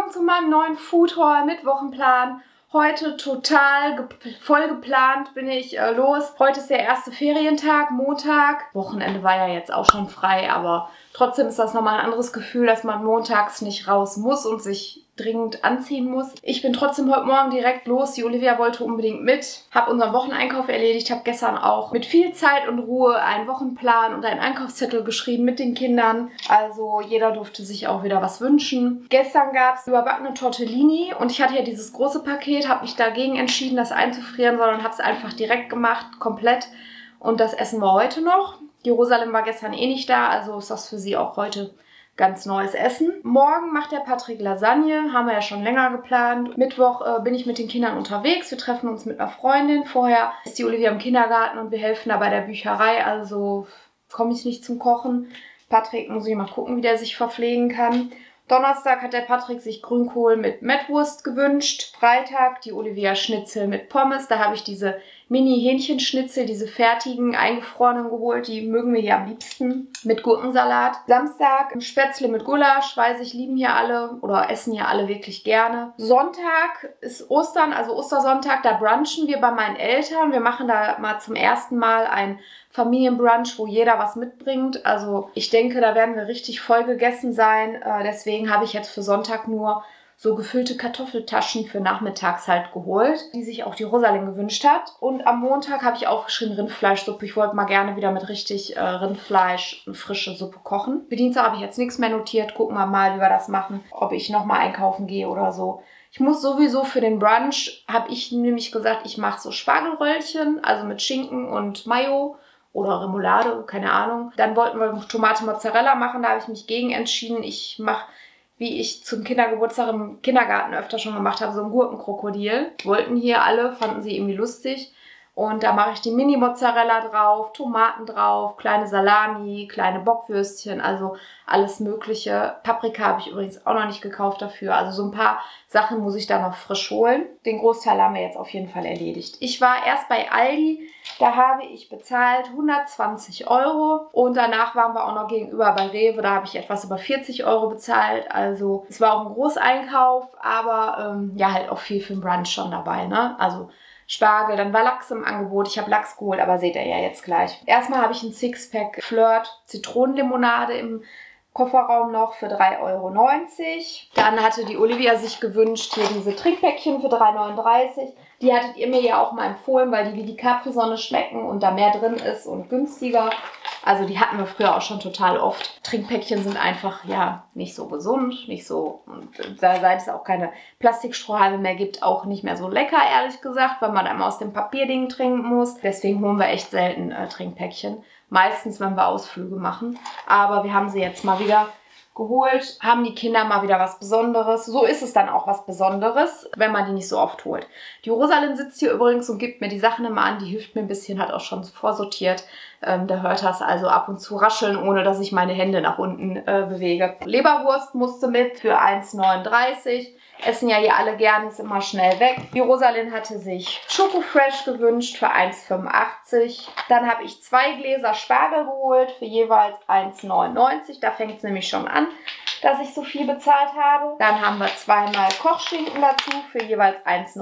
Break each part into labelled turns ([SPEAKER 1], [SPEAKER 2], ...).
[SPEAKER 1] willkommen zu meinem neuen Food Haul mit Wochenplan. Heute total voll geplant bin ich los. Heute ist der erste Ferientag, Montag. Wochenende war ja jetzt auch schon frei, aber trotzdem ist das nochmal ein anderes Gefühl, dass man montags nicht raus muss und sich dringend anziehen muss. Ich bin trotzdem heute Morgen direkt los. Die Olivia wollte unbedingt mit. Habe unseren Wocheneinkauf erledigt. Habe gestern auch mit viel Zeit und Ruhe einen Wochenplan und einen Einkaufszettel geschrieben mit den Kindern. Also jeder durfte sich auch wieder was wünschen. Gestern gab es überbackene Tortellini und ich hatte ja dieses große Paket, habe mich dagegen entschieden, das einzufrieren, sondern habe es einfach direkt gemacht, komplett. Und das essen wir heute noch. Jerusalem war gestern eh nicht da, also ist das für sie auch heute ganz neues Essen. Morgen macht der Patrick Lasagne, haben wir ja schon länger geplant. Mittwoch bin ich mit den Kindern unterwegs, wir treffen uns mit einer Freundin. Vorher ist die Olivia im Kindergarten und wir helfen da bei der Bücherei, also komme ich nicht zum Kochen. Patrick muss ich mal gucken, wie der sich verpflegen kann. Donnerstag hat der Patrick sich Grünkohl mit Mettwurst gewünscht. Freitag die Olivia Schnitzel mit Pommes. Da habe ich diese Mini-Hähnchenschnitzel, diese fertigen, eingefrorenen geholt. Die mögen wir hier am liebsten. Mit Gurkensalat. Samstag Spätzle mit Gulasch. Weiß ich, lieben hier alle oder essen hier alle wirklich gerne. Sonntag ist Ostern, also Ostersonntag. Da brunchen wir bei meinen Eltern. Wir machen da mal zum ersten Mal ein Familienbrunch, wo jeder was mitbringt. Also ich denke, da werden wir richtig voll gegessen sein. Deswegen habe ich jetzt für Sonntag nur so gefüllte Kartoffeltaschen für nachmittags halt geholt, die sich auch die Rosalind gewünscht hat. Und am Montag habe ich aufgeschrieben Rindfleischsuppe. Ich wollte mal gerne wieder mit richtig Rindfleisch eine frische Suppe kochen. Für Dienstag habe ich jetzt nichts mehr notiert. Gucken wir mal, wie wir das machen. Ob ich nochmal einkaufen gehe oder so. Ich muss sowieso für den Brunch, habe ich nämlich gesagt, ich mache so Spargelröllchen, also mit Schinken und Mayo. Oder Remoulade, keine Ahnung. Dann wollten wir Tomate Mozzarella machen, da habe ich mich gegen entschieden. Ich mache, wie ich zum Kindergeburtstag im Kindergarten öfter schon gemacht habe, so ein Gurkenkrokodil. Wollten hier alle, fanden sie irgendwie lustig. Und da mache ich die Mini-Mozzarella drauf, Tomaten drauf, kleine Salami, kleine Bockwürstchen, also alles mögliche. Paprika habe ich übrigens auch noch nicht gekauft dafür. Also so ein paar Sachen muss ich da noch frisch holen. Den Großteil haben wir jetzt auf jeden Fall erledigt. Ich war erst bei Aldi, da habe ich bezahlt 120 € und danach waren wir auch noch gegenüber bei Rewe, da habe ich etwas über 40 € bezahlt. Also es war auch ein Großeinkauf, aber ja halt auch viel für den Brunch schon dabei, ne? Also Spargel, dann war Lachs im Angebot. Ich habe Lachs geholt, aber seht ihr ja jetzt gleich. Erstmal habe ich ein Sixpack Flirt Zitronenlimonade im Kofferraum noch für 3,90 €. Dann hatte die Olivia sich gewünscht, hier diese Trinkpäckchen für 3,39 €. Die hattet ihr mir ja auch mal empfohlen, weil die wie die Capri-Sonne schmecken und da mehr drin ist und günstiger. Also die hatten wir früher auch schon total oft. Trinkpäckchen sind einfach, ja, nicht so gesund, nicht so, und seit es auch keine Plastikstrohhalme mehr gibt, auch nicht mehr so lecker, ehrlich gesagt, weil man einmal aus dem Papierding trinken muss. Deswegen holen wir echt selten Trinkpäckchen. Meistens, wenn wir Ausflüge machen. Aber wir haben sie jetzt mal wieder geholt, haben die Kinder mal wieder was Besonderes. So ist es dann auch was Besonderes, wenn man die nicht so oft holt. Die Rosalind sitzt hier übrigens und gibt mir die Sachen immer an. Die hilft mir ein bisschen, hat auch schon vorsortiert. Da hört das also ab und zu rascheln, ohne dass ich meine Hände nach unten bewege. Leberwurst musste mit für 1,39 €. Essen ja hier alle gerne, ist immer schnell weg. Die Rosalind hatte sich Schokofresh gewünscht für 1,85 €. Dann habe ich 2 Gläser Spargel geholt für jeweils 1,99 €. Da fängt es nämlich schon an, dass ich so viel bezahlt habe. Dann haben wir 2-mal Kochschinken dazu für jeweils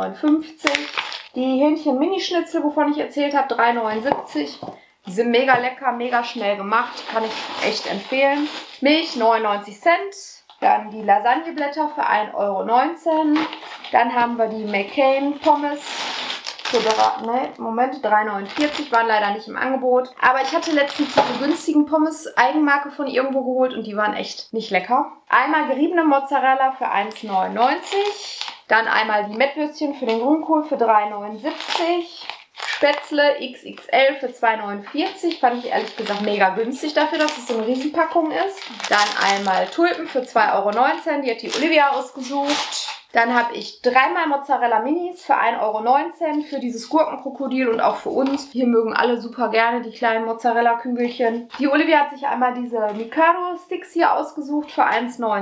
[SPEAKER 1] 1,59 €. Die Hähnchen-Minischnitzel, wovon ich erzählt habe, 3,79 €. Die sind mega lecker, mega schnell gemacht, kann ich echt empfehlen. Milch 99 Cent. Dann die Lasagneblätter für 1,19 €. Dann haben wir die McCain Pommes für 3,49 €, waren leider nicht im Angebot. Aber ich hatte letztens diese günstigen Pommes Eigenmarke von irgendwo geholt und die waren echt nicht lecker. Einmal geriebene Mozzarella für 1,99 €. Dann einmal die Mettwürstchen für den Grünkohl für 3,79 €. Spätzle XXL für 2,49 €. Fand ich ehrlich gesagt mega günstig dafür, dass es so eine Riesenpackung ist. Dann einmal Tulpen für 2,19 €. Die hat die Olivia ausgesucht. Dann habe ich 3-mal Mozzarella Minis für 1,19 € für dieses Gurkenkrokodil und auch für uns. Hier mögen alle super gerne die kleinen Mozzarella-Kügelchen. Die Olivia hat sich einmal diese Mikado-Sticks hier ausgesucht für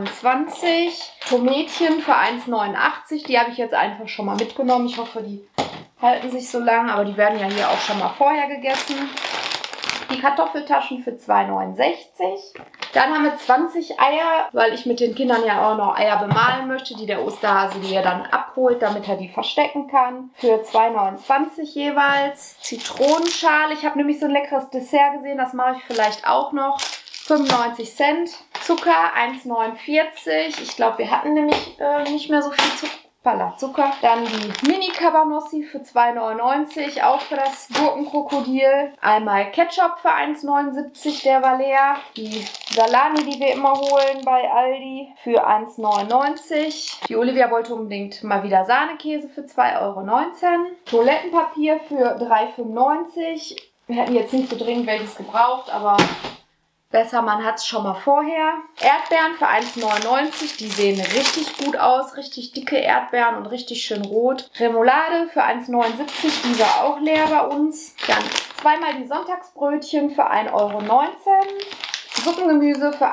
[SPEAKER 1] 1,29 €. Tomätchen für 1,89 €. Die habe ich jetzt einfach schon mal mitgenommen. Ich hoffe, die halten sich so lang, aber die werden ja hier auch schon mal vorher gegessen. Die Kartoffeltaschen für 2,69. Dann haben wir 20 Eier, weil ich mit den Kindern ja auch noch Eier bemalen möchte, die der Osterhase die er dann abholt, damit er die verstecken kann. Für 2,29 jeweils. Zitronenschale. Ich habe nämlich so ein leckeres Dessert gesehen, das mache ich vielleicht auch noch. 95 Cent. Zucker 1,49. Ich glaube, wir hatten nämlich nicht mehr so viel Zucker. Dann die Mini-Cabanossi für 2,99, auch für das Gurkenkrokodil. Einmal Ketchup für 1,79, der war leer. Die Salami, die wir immer holen bei Aldi, für 1,99. Die Olivia wollte unbedingt mal wieder Sahnekäse für 2,19 €. Toilettenpapier für 3,95. Wir hätten jetzt nicht so dringend welches gebraucht, aber besser, man hat es schon mal vorher. Erdbeeren für 1,99. Die sehen richtig gut aus. Richtig dicke Erdbeeren und richtig schön rot. Remoulade für 1,79. Die war auch leer bei uns. Dann zweimal die Sonntagsbrötchen für 1,19 €. Suppengemüse für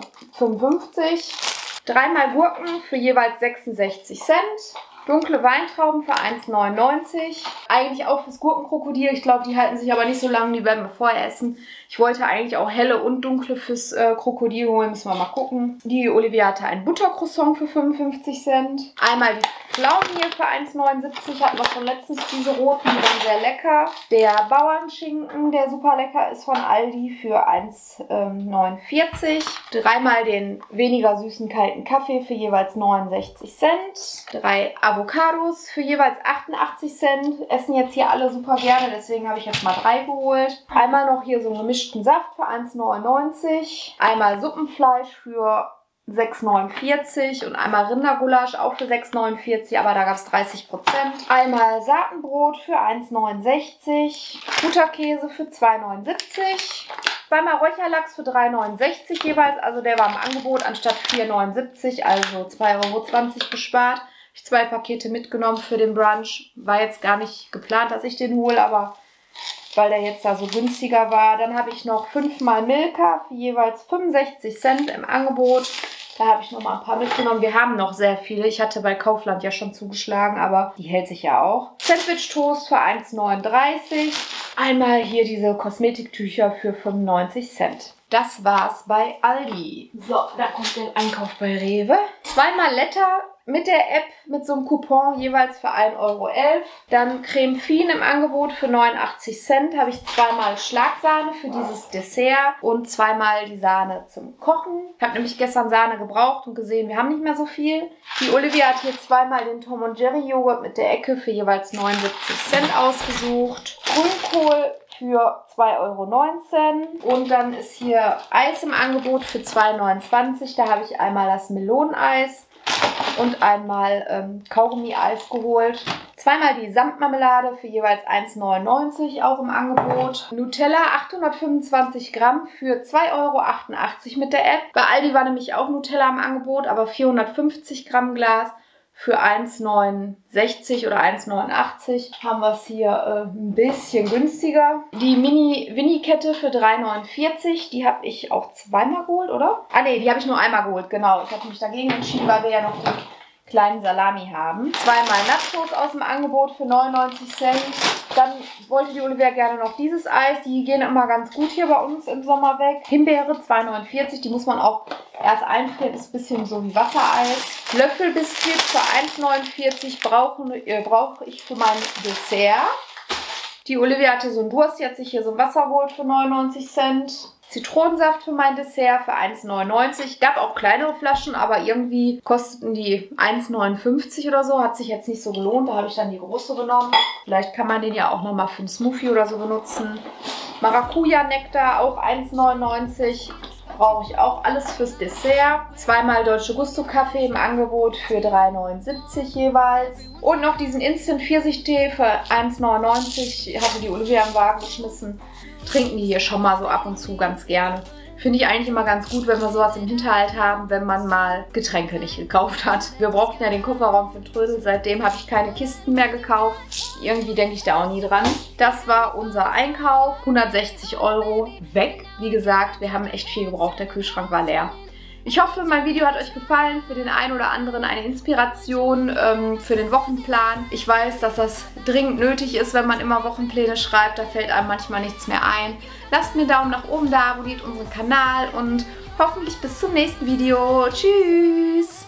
[SPEAKER 1] 1,55. Dreimal Gurken für jeweils 66 Cent. Dunkle Weintrauben für 1,99. Eigentlich auch fürs Gurkenkrokodil. Ich glaube, die halten sich aber nicht so lange. Die werden wir vorher essen. Ich wollte eigentlich auch helle und dunkle fürs Krokodil holen. Müssen wir mal gucken. Die Olivia hatte ein Buttercroissant für 55 Cent. Einmal die Pflaumen hier für 1,79. Hatten wir schon letztens diese roten. Die waren sehr lecker. Der Bauernschinken, der super lecker ist, von Aldi für 1,49. Dreimal den weniger süßen kalten Kaffee für jeweils 69 Cent. 3 Avocados für jeweils 88 Cent. Essen jetzt hier alle super gerne, deswegen habe ich jetzt mal 3 geholt. Einmal noch hier so einen gemischten Saft für 1,99. Einmal Suppenfleisch für 6,49 und einmal Rindergulasch auch für 6,49, aber da gab es 30%. Einmal Saatenbrot für 1,69. Butterkäse für 2,79. Zweimal Räucherlachs für 3,69 jeweils, also der war im Angebot anstatt 4,79, also 2,20 € gespart. Ich 2 Pakete mitgenommen für den Brunch. War jetzt gar nicht geplant, dass ich den hole, aber weil der jetzt da so günstiger war. Dann habe ich noch 5-mal Milka für jeweils 65 Cent im Angebot. Da habe ich noch mal ein paar mitgenommen. Wir haben noch sehr viele. Ich hatte bei Kaufland ja schon zugeschlagen, aber die hält sich ja auch. Sandwich-Toast für 1,39. Einmal hier diese Kosmetiktücher für 95 Cent. Das war's bei Aldi. So, da kommt der Einkauf bei Rewe. 2-mal Letter mit der App mit so einem Coupon jeweils für 1,11 €. Dann Creme Fine im Angebot für 89 Cent. Habe ich 2-mal Schlagsahne für dieses Dessert und 2-mal die Sahne zum Kochen. Ich habe nämlich gestern Sahne gebraucht und gesehen, wir haben nicht mehr so viel. Die Olivia hat hier 2-mal den Tom & Jerry Joghurt mit der Ecke für jeweils 79 Cent ausgesucht. Grünkohl für 2,19 € und dann ist hier Eis im Angebot für 2,29 €. Da habe ich einmal das Meloneneis und einmal Kaugummi-Eis geholt. 2-mal die Samtmarmelade für jeweils 1,99 € auch im Angebot. Nutella 825 Gramm für 2,88 € mit der App. Bei Aldi war nämlich auch Nutella im Angebot, aber 450 Gramm Glas für 1,69 oder 1,89 haben wir es hier ein bisschen günstiger. Die Mini-Winnie-Kette für 3,49, die habe ich auch 2-mal geholt, oder? Ah ne, die habe ich nur einmal geholt, genau. Ich habe mich dagegen entschieden, weil wir ja noch die kleinen Salami haben. 2-mal Nachos aus dem Angebot für 99 Cent. Dann wollte die Olivia gerne noch dieses Eis. Die gehen immer ganz gut hier bei uns im Sommer weg. Himbeere 2,49. Die muss man auch erst einfrieren. Ist ein bisschen so wie Wassereis. Löffelbiskuit für 1,49 brauche ich für mein Dessert. Die Olivia hatte so einen Durst. Die hat sich hier so ein Wasser geholt für 99 Cent. Zitronensaft für mein Dessert für 1,99. Gab auch kleinere Flaschen, aber irgendwie kosteten die 1,59 oder so. Hat sich jetzt nicht so gelohnt. Da habe ich dann die große genommen. Vielleicht kann man den ja auch nochmal für einen Smoothie oder so benutzen. Maracuja-Nektar auch 1,99. Brauche ich auch alles fürs Dessert. 2-mal Dolce Gusto Kaffee im Angebot für 3,79 jeweils. Und noch diesen Instant Pfirsichtee für 1,99. Hatte die Olivia im Wagen geschmissen. Trinken die hier schon mal so ab und zu ganz gerne. Finde ich eigentlich immer ganz gut, wenn wir sowas im Hinterhalt haben, wenn man mal Getränke nicht gekauft hat. Wir brauchten ja den Kofferraum für Trödel, seitdem habe ich keine Kisten mehr gekauft. Irgendwie denke ich da auch nie dran. Das war unser Einkauf, 160 € weg. Wie gesagt, wir haben echt viel gebraucht, der Kühlschrank war leer. Ich hoffe, mein Video hat euch gefallen, für den einen oder anderen eine Inspiration für den Wochenplan. Ich weiß, dass das dringend nötig ist, wenn man immer Wochenpläne schreibt, da fällt einem manchmal nichts mehr ein. Lasst mir einen Daumen nach oben da, abonniert unseren Kanal und hoffentlich bis zum nächsten Video. Tschüss!